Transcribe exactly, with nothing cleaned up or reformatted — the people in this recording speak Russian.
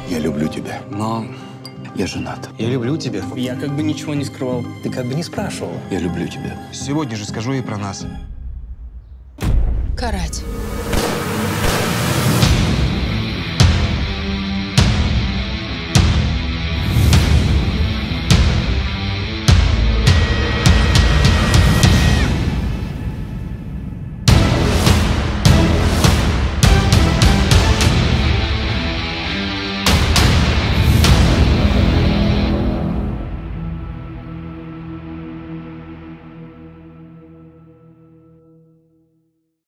Я люблю тебя. Но Я женат. я люблю тебя. Я как бы ничего не скрывал. Ты как бы не спрашивал. Я люблю тебя. Сегодня же скажу ей про нас. Карать.